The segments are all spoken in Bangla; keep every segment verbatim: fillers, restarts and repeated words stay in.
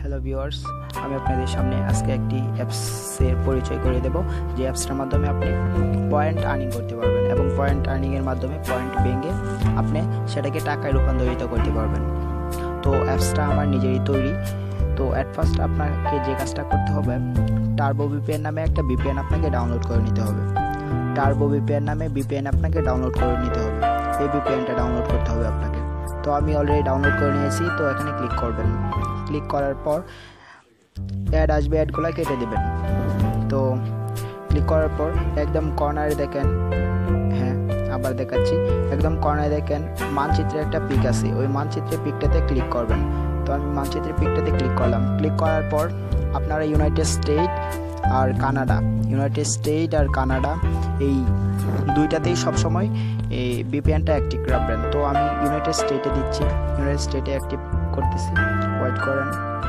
হ্যালো ভিউয়ার্স, আমি আপনাদের সামনে আজকে একটি অ্যাপসের পরিচয় করে দেব, যে অ্যাপসটার মাধ্যমে আপনি পয়েন্ট আর্নিং করতে পারবেন এবং পয়েন্ট আর্নিংয়ের মাধ্যমে পয়েন্ট ভেঙে আপনি সেটাকে টাকায় রূপান্তরিত করতে পারবেন। তো অ্যাপসটা আমার নিজেরই তৈরি। তো অ্যাট ফার্স্ট আপনাকে যে কাজটা করতে হবে, টার্বো ভিপিএন নামে একটা ভিপিএন আপনাকে ডাউনলোড করে নিতে হবে। টার্বো ভিপিএন নামে ভিপিএন আপনাকে ডাউনলোড করে নিতে হবে। এই ভিপিএনটা ডাউনলোড করতে হবে আপনাকে। তো আমি অলরেডি ডাউনলোড করে নিয়েছি। তো এখানে ক্লিক করবেন। ক্লিক করার পর অ্যাড আসবে, অ্যাডগুলো কেটে দেবেন। তো ক্লিক করার পর একদম কর্নারে দেখেন, হ্যাঁ আবার দেখাচ্ছি, একদম কর্নারে দেখেন মানচিত্রের একটা পিক আছে। ওই মানচিত্রের পিকটাতে ক্লিক করবেন। তো আমি মানচিত্রের পিকটাতে ক্লিক করলাম। ক্লিক করার পর আপনারা ইউনাইটেড স্টেট আর কানাডা ইউনাইটেড স্টেট আর কানাডা এই দুইটাতেই সবসময় এই ভিপিএনটা অ্যাক্টিভ রাখবেন। তো আমি ইউনাইটেড স্টেটে দিচ্ছি, ইউনাইটেড স্টেটে অ্যাক্টিভ করতেছি। ওয়েট করেন।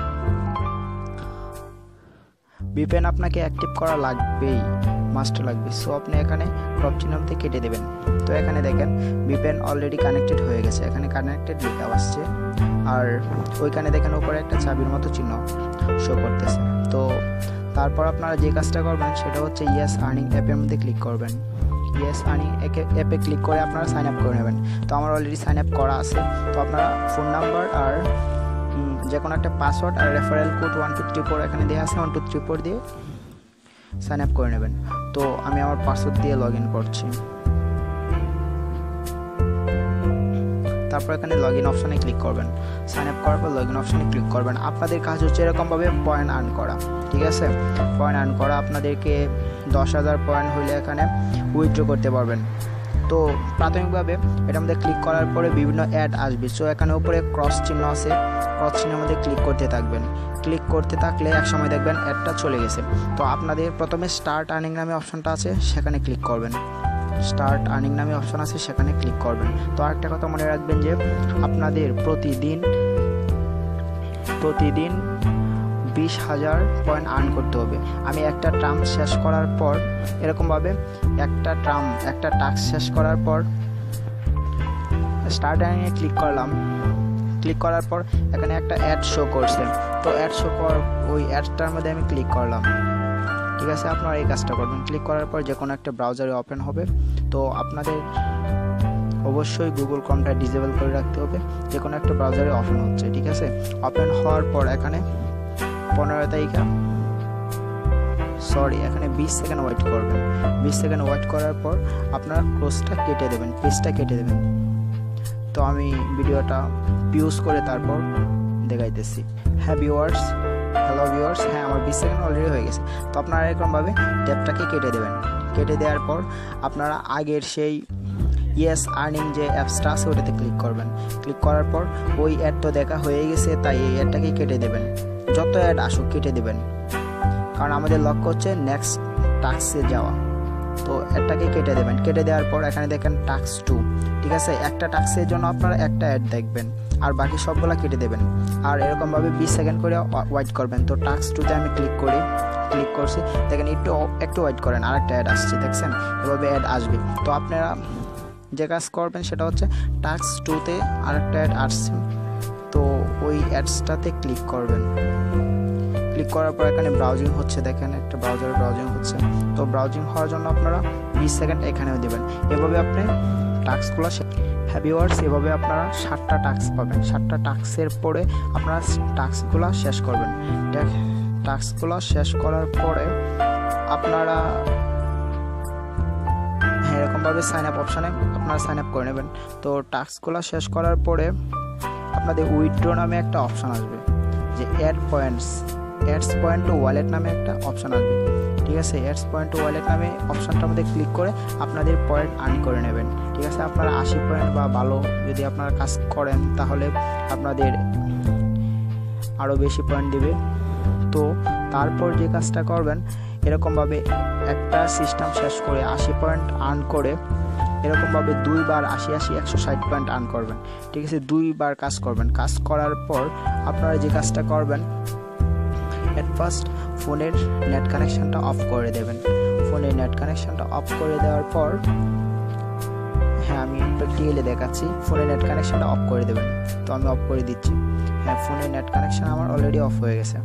ভিপিএন আপনাকে অ্যাক্টিভ করা লাগবেই, মাস্ট লাগবে। সো আপনি এখানে ক্রপ চিহ্নতে কেটে দেবেন। তো এখানে দেখেন ভিপিএন অলরেডি কানেক্টেড হয়ে গেছে, এখানে কানেক্টেড লেখা আসছে। আর ওইখানে দেখেন উপরে একটা চাবির মতো চিহ্ন শো করতেছে। তো তারপর আপনারা যে কাজটা করবেন সেটা হচ্ছে ইয়েস আর্নিং অ্যাপের মধ্যে ক্লিক করবেন। ইয়েস আর্নিং অ্যাপে ক্লিক করে আপনারা সাইন আপ করে নেবেন। তো আমার অলরেডি সাইন আপ করা আছে। তো আপনারা ফোন নাম্বার আর যে কোনো একটা পাসওয়ার্ড আর referral code one two three four এখানে দেওয়া আছে, ওয়ান টু থ্রি ফোর দিয়ে সাইন আপ করে নেবেন। তো আমি আমার পাসওয়ার্ড দিয়ে লগ ইন করছি। তারপর এখানে লগ ইন অপশানে ক্লিক করবেন। সাইন আপ করার পর লগ ইন অপশানে ক্লিক করবেন। আপনাদের কাজ হচ্ছে এরকমভাবে পয়েন্ট আর্ন করা, ঠিক আছে? পয়েন্ট আর্ন করা আপনাদেরকে দশ হাজার পয়েন্ট হইলে এখানে উইথড্র করতে পারবেন। তো প্রাথমিকভাবে এটার মধ্যে ক্লিক করার পরে বিভিন্ন অ্যাড আসবে। সো এখানে উপরে ক্রস চিহ্ন আছে, ক্রস চিহ্নের মধ্যে ক্লিক করতে থাকবেন। ক্লিক করতে থাকলে এক সময় দেখবেন অ্যাডটা চলে গেছে। তো আপনাদের প্রথমে স্টার্ট আর্নিং নামে অপশনটা আছে, সেখানে ক্লিক করবেন। স্টার্ট আর্নিং নামে অপশন আছে, সেখানে ক্লিক করবেন। তো আরেকটা কথা মনে রাখবেন যে আপনাদের প্রতিদিন প্রতিদিন বিশ হাজার পয়েন্ট আর্ন করতে হবে। আমি একটা টার্ম শেষ করার পর এরকমভাবে একটা টার্ম একটা টাস্ক শেষ করার পর স্টার্ট আর্নিংয়ে ক্লিক করলাম। ক্লিক করার পর এখানে একটা অ্যাড শো করছে। তো অ্যাড শো কর ওই অ্যাডটার মধ্যে আমি ক্লিক করলাম, ঠিক আছে? আপনারা এই কাজটা করবেন। ক্লিক করার পর যে কোনো একটা ব্রাউজারে ওপেন হবে। তো আপনাদের অবশ্যই গুগল ক্রোমটা ডিসেবল করে রাখতে হবে। যে কোনো একটা ব্রাউজারে ওপেন হচ্ছে, ঠিক আছে? ওপেন হওয়ার পর এখানে পনেরো তারিখে সরি এখানে বিশ সেকেন্ড ওয়েট করবেন। বিশ সেকেন্ড ওয়েট করার পর আপনারা ক্লোজটা কেটে দেবেন, পেজটা কেটে দেবেন। তো আমি ভিডিওটা পিউজ করে তারপর দেখাইতেছি। হ্যাঁ ভিউয়ার্স, হ্যালো ভিউয়ার্স, হ্যাঁ আমার বিশ সেকেন্ড অলরেডি হয়ে গেছে। তো আপনারা এরকমভাবে ট্যাবটাকে কেটে দেবেন। কেটে দেওয়ার পর আপনারা আগের সেই ইয়েস আর্নিং যে অ্যাপসটা আছে ওটাতে ক্লিক করবেন। ক্লিক করার পর ওই অ্যাড তো দেখা হয়ে গেছে, তাই এই অ্যাডটাকে কেটে দেবেন। যত অ্যাড আসুক কেটে দেবেন, কারণ আমাদের লক্ষ্য হচ্ছে নেক্সট টাস্কে যাওয়া। তো অ্যাডটাকে কেটে দেবেন। কেটে দেওয়ার পর এখানে দেখেন টাস্ক টু, ঠিক আছে? একটা টাস্কের জন্য আপনারা একটা অ্যাড দেখবেন আর বাকি সবগুলা কেটে দেবেন। আর এরকমভাবে বিশ সেকেন্ড করে ওয়েট করবেন। তো টাস্ক টুতে আমি ক্লিক করি, ক্লিক করছি, দেখেন একটু একটু ওয়েট করেন, আর একটা অ্যাড আসছে, দেখছেন? এভাবে অ্যাড আসবে। তো আপনারা যে কাজ করবেন সেটা হচ্ছে টাস্ক টুতে আর একটা অ্যাড আসছে, তো ওই অ্যাডসটাতে ক্লিক করবেন। ক্লিক করার পর এখানে ব্রাউজিং হচ্ছে, দেখেন একটা ব্রাউজারে ব্রাউজিং হচ্ছে। তো ব্রাউজিং হওয়ার জন্য আপনারা বিশ সেকেন্ড এখানেও দেবেন। এভাবে আপনি টাস্কগুলো হ্যাঁ ভিউয়ার্স, এভাবে আপনারা ষাটটা টাস্ক পাবেন। ষাটটা টাস্কের পরে আপনারা টাস্কগুলো শেষ করবেন। টাস্কগুলো শেষ করার পরে আপনারা হ্যাঁ এরকমভাবে সাইন আপ অপশানে আপনারা সাইন আপ করে নেবেন। তো টাস্কগুলো শেষ করার পরে আপনাদের উইথড্র নামে একটা অপশান আসবে, যে add points ads point to wallet নামে একটা অপশান আসবে, ঠিক আছে? অ্যাডস পয়েন্ট টু ওয়ালেট নামে অপশানটার মধ্যে ক্লিক করে আপনাদের পয়েন্ট আর্ন করে নেবেন, ঠিক আছে? আপনারা আশি পয়েন্ট বা ভালো যদি আপনারা কাজ করেন তাহলে আপনাদের আরও বেশি পয়েন্ট দেবে। তো তারপর যে কাজটা করবেন, এরকমভাবে একটা সিস্টেম শেষ করে আশি পয়েন্ট আর্ন করে এরকমভাবে দুইবার আশি আশি একশো ষাট পয়েন্ট আর্ন করবেন, ঠিক আছে? দুইবার কাজ করবেন। কাজ করার পর আপনারা যে কাজটা করবেন, এট ফার্স্ট ফোনের নেট কানেকশানটা অফ করে দেবেন। ফোনের নেট কানেকশানটা অফ করে দেওয়ার পর হ্যাঁ আমি প্র্যাকটিক্যালি দেখাচ্ছি, ফোনের নেট কানেকশানটা অফ করে দেবেন। তো আমি অফ করে দিচ্ছি। হ্যাঁ, ফোনে নেট কানেকশন আমার অলরেডি অফ হয়ে গেছে।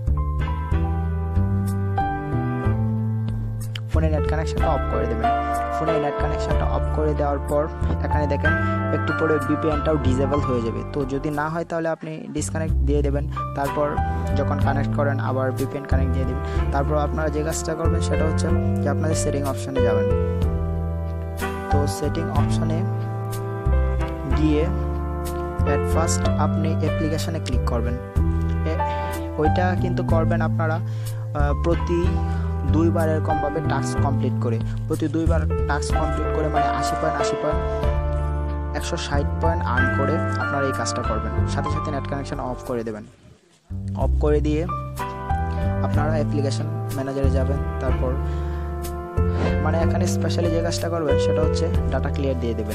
ফোনে নেট কানেকশনটা অফ করে দেবেন। ফোনে নেট কানেকশনটা অফ করে দেওয়ার পর এখানে দেখেন একটু পরে ভিপিএনটাও ডিসেবল হয়ে যাবে। তো যদি না হয় তাহলে আপনি ডিসকানেক্ট দিয়ে দেবেন, তারপর যখন কানেক্ট করেন আবার ভিপিএন কানেক্ট দিয়ে দেবেন। তারপর আপনারা যে কাজটা করবেন সেটা হচ্ছে যে আপনাদের সেটিং অপশানে যাবেন। তো সেটিং অপশানে গিয়ে অ্যাট ফার্স্ট আপনি অ্যাপ্লিকেশানে ক্লিক করবেন। ওইটা কিন্তু করবেন আপনারা প্রতি দুইবার এরকমভাবে টাস্ক কমপ্লিট করে, প্রতি দুইবার টাস্ক কমপ্লিট করে মানে আশি পয়েন্ট আশি পয়েন্ট একশো ষাট পয়েন্ট আর্ন করে আপনারা এই কাজটা করবেন। সাথে সাথে নেট কানেকশন অফ করে দেবেন। অফ করে দিয়ে আপনারা অ্যাপ্লিকেশন ম্যানেজারে যাবেন। তারপর মানে এখানে স্পেশালি যে কাজটা করবেন সেটা হচ্ছে ডাটা ক্লিয়ার দিয়ে দেবেন।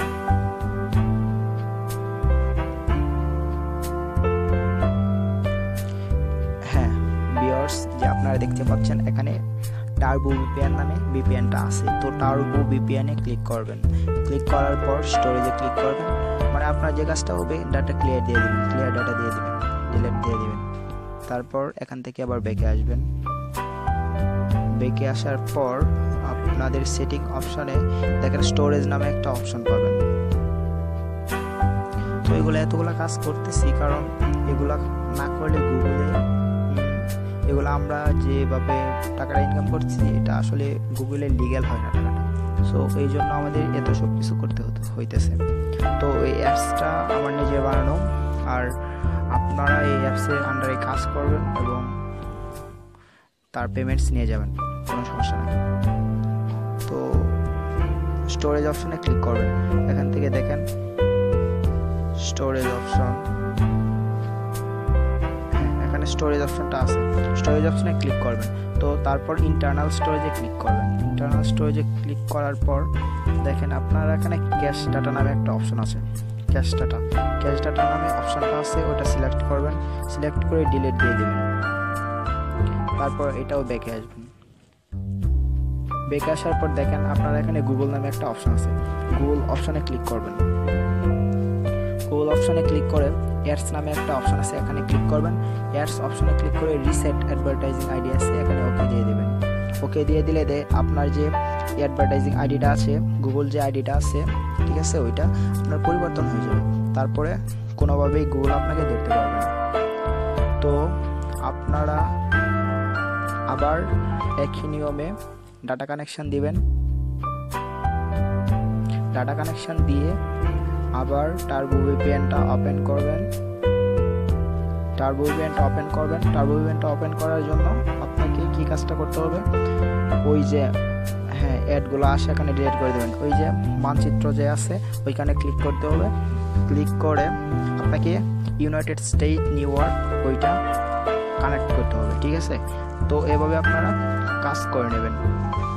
হ্যাঁ ভিউয়ার্স, যে আপনারা দেখতে পাচ্ছেন এখানে টার্বো ভিপিএন নামে ভিপিএনটা আছে। তো টার্বো ভিপিএনে ক্লিক করবেন। ক্লিক করার পর স্টোরেজে ক্লিক করবেন। মানে আপনার যে কাজটা হবে ডাটা ক্লিয়ার দিয়ে দেবেন, ক্লিয়ার ডাটা দিয়ে দেবেন, ডিলিট দিয়ে দেবেন। তারপর এখান থেকে আবার ব্যাকে আসবেন। ব্যাকে আসার পর আপনাদের সেটিং অপশনে দেখেন স্টোরেজ নামে একটা অপশন পাবেন। তো এগুলো এতগুলো কাজ করতেছি কারণ এগুলা না করলে গুগলে এগুলো আমরা যেভাবে টাকাটা ইনকাম করছি এটা আসলে গুগলে লিগ্যাল হয় না টাকাটা। সো এই জন্য আমাদের এত সব কিছু করতে হইতেছে। তো এই অ্যাপসটা আমার নিজে বানানো, আর আপনারা এই অ্যাপসের আন্ডারে কাজ করবেন এবং তার পেমেন্টস নিয়ে যাবেন, কোনো সমস্যা নেই। তো স্টোরেজ অপশনে ক্লিক করবেন। এখান থেকে দেখেন স্টোরেজ অপশন, এখানে স্টোরেজ অপশনটা আছে। স্টোরেজ অপশনে ক্লিক করবেন। তো তারপর ইন্টারনাল স্টোরেজে ক্লিক করবেন। ইন্টারনাল স্টোরেজে ক্লিক করার পর দেখেন আপনার এখানে ক্যাশ ডাটা নামে একটা অপশন আছে। ক্যাশ ডাটা ক্যাশ ডাটা নামে অপশনটা আছে, ওটা সিলেক্ট করবেন। সিলেক্ট করে ডিলিট দিয়ে দেবেন। তারপর এটাও ব্যাকে আসবেন। ব্যাকে আসার পর দেখেন আপনার এখানে গুগল নামে একটা অপশন আছে। গুগল অপশনে ক্লিক করবেন। গুগল অপশনে ক্লিক করে অ্যাডস নামে একটা অপশন আছে, এখানে ক্লিক করবেন। অ্যাডস অপশনে ক্লিক করে রিসেট অ্যাডভার্টাইজিং আইডি আছে, এখানে ওকে দিয়ে দেবেন। ওকে দিয়ে দিলে দে আপনার যে অ্যাডভার্টাইজিং আইডিটা আছে, গুগল যে আইডিটা আছে, ঠিক আছে, ওইটা আপনার পরিবর্তন হয়ে যাবে। তারপরে কোনোভাবেই গুগল আপনাকে ধরতে পারবে না। তো আপনারা আবার একই নিয়মে ডাটা কানেকশন দিবেন। ডাটা কানেকশন দিয়ে আবার টার্বো ভিপিএনটা ওপেন করবেন। টার্বো ভিপিএনটা ওপেন করবেন। টার্বো ভিপিএনটা ওপেন করার জন্য আপনাকে কি কাজটা করতে হবে, ওই যে হ্যাঁ অ্যাডগুলো আসে এখানে ডিলিট করে দেবেন। ওই যে মানচিত্র যে আছে ওইখানে ক্লিক করতে হবে। ক্লিক করে আপনাকে ইউনাইটেড স্টেট নিউ ইয়র্ক ওইটা কানেক্ট করতে হবে, ঠিক আছে। তো এভাবে আপনারা কাজ করে নেবেন।